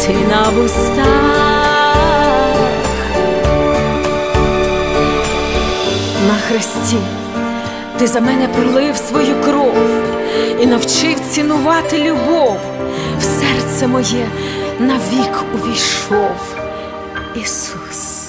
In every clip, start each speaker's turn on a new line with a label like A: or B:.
A: ти на вустах. На хресті ти за мене пролив свою кров і навчив цінувати любов. В серце моє навік увійшов Ісус.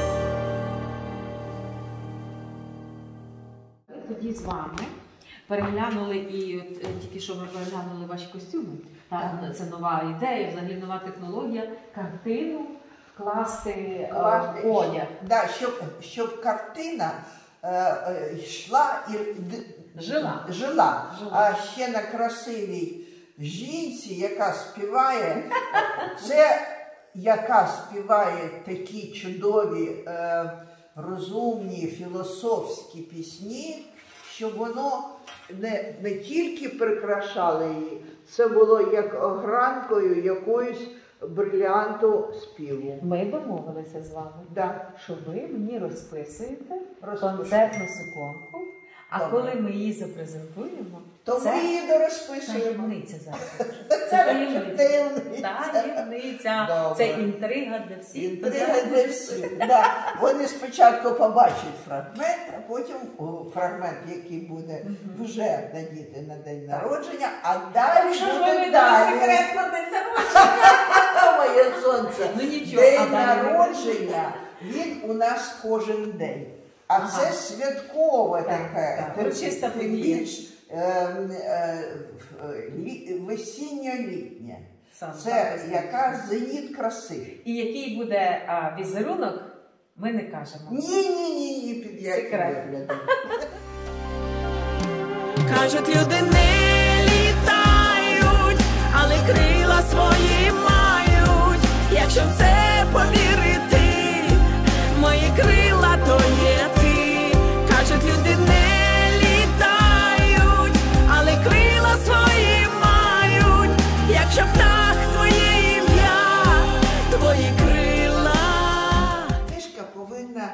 B: Тоді з вами переглянули і тільки що ми переглянули ваші костюми. Так, це нова ідея, взагалі нова технологія, картину вкласти в одяг.
C: Да, щоб картина йшла і жила. А ще на красивій жінці, яка співає, яка співає такі чудові, розумні, філософські пісні, щоб воно не тільки прикрашало її, це було як огранкою якоюсь брилянту співу.
B: Ми домовилися з вами,
C: да,
B: що ви мені розписуєте концертну суконку, а коли ми її запрезентуємо,
C: то ми її дорозписуємо.
B: Таємниця зараз. Це таємниця. Це інтрига для всіх.
C: Інтрига для всіх, да. Вони спочатку побачать фрагмент, а потім фрагмент, який буде вже надіти на день народження, а далі буде далі.
B: Секрет на день народження.
C: Моє сонце.
B: Ну нічого.
C: День народження, він у нас кожен день. А це святкове таке.
B: Урочиста подія.
C: Весінньо-літнє. Це яка зеніт краси.
B: І який буде візерунок, ми не кажемо.
C: Ні, під яким виглядом.
A: Кажуть, люди не літають, але крила свої мають. Якщо в це повірити, мої крила то є ти. Кажуть, люди не літають, але крила свої мають. Якщо птах твоє ім'я, твої крила.
C: Книжка повинна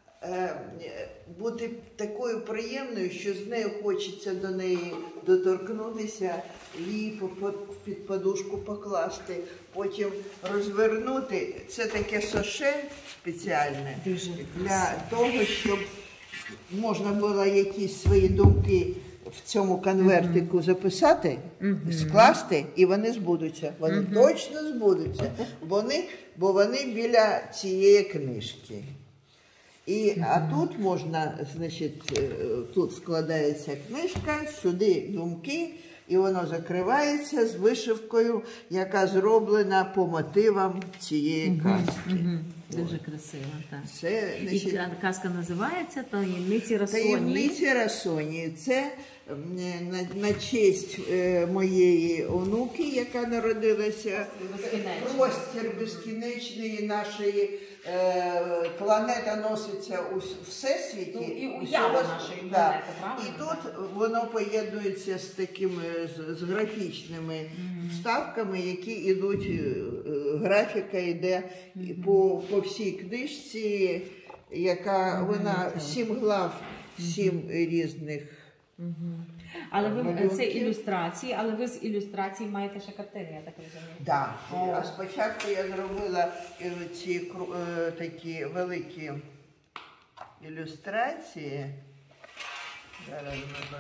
C: бути такою приємною, що з нею хочеться до неї доторкнутися, її під подушку покласти, потім розвернути. Це таке соше спеціальне для того, щоб можна було якісь свої думки в цьому конвертику записати, скласти, і вони збудуться. Вони точно збудуться, бо вони біля цієї книжки. А тут можна, значить, тут складається книжка, сюди думки, і воно закривається з вишивкою, яка зроблена по мотивам цієї казки.
B: Дуже красиво, так.
C: Це, значить,
B: і казка називається «Таємниці Расонії».
C: «Таємниці Расонії». Це на честь моєї онуки, яка народилася. Простір безкінечної нашої планета носиться у всесвіті.
B: І уява нашої планети, правильно?
C: І тут воно поєднується з такими з графічними вставками, які йдуть, графіка йде по всій книжці, яка вона 7 глав, 7 різних.
B: Але ви це ілюстрації, але ви з ілюстрацій маєте ще картини, я так розумію.
C: Так. А спочатку я зробила ці такі великі ілюстрації. Зараз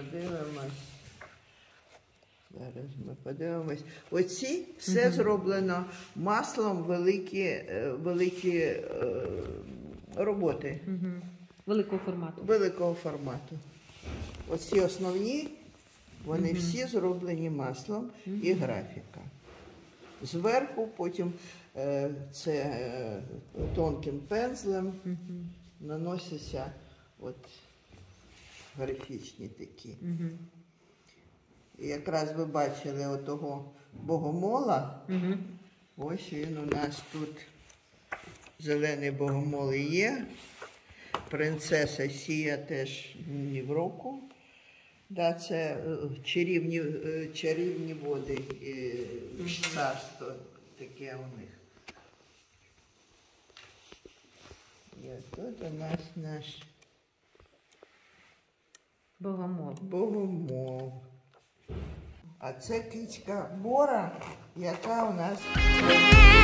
C: ми подивимось. Оці все зроблено маслом, великі роботи. Великого формату. Оці основні, вони всі зроблені маслом і графіка. Зверху потім це тонким пензлем наносяться от графічні такі. І якраз ви бачили отого богомола. Ось він у нас тут, зелений богомол і є. Принцеса Сія теж ні в року. Да, це чарівні води, царство таке у них. І тут у нас наш Богомол. А це кицька Бора, яка у нас